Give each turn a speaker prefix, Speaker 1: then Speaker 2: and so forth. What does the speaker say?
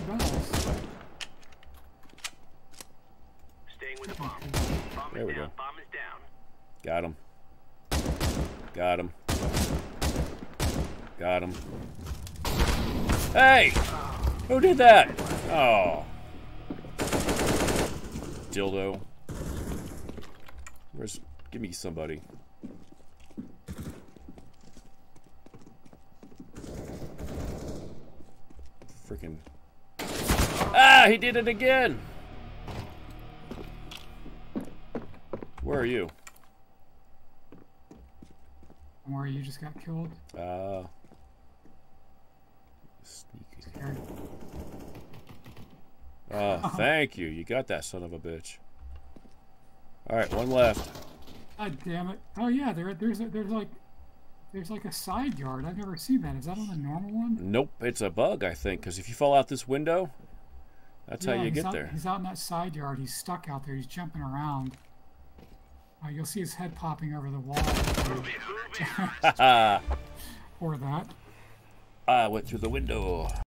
Speaker 1: bells.
Speaker 2: Staying with the bomb. Bomb
Speaker 3: There we
Speaker 2: is down.
Speaker 3: go.
Speaker 2: Bomb is down.
Speaker 3: Got him. Got him. Got him. Hey! Who did that? Oh. Dildo. Where's... Give me somebody. Freaking... Ah! He did it again! Where are you?
Speaker 1: Where you just got killed.
Speaker 3: Sneaky.
Speaker 1: Scared.
Speaker 3: Oh, thank you. You got that son of a bitch. Alright, one left.
Speaker 1: God damn it. Oh yeah, there's like a side yard. I've never seen that. Is that on the normal one?
Speaker 3: Nope, it's a bug, I think, because if you fall out this window, that's how you get there.
Speaker 1: He's out in that side yard. He's stuck out there. He's jumping around. You'll see his head popping over the wall. Or that.
Speaker 3: I went through the window.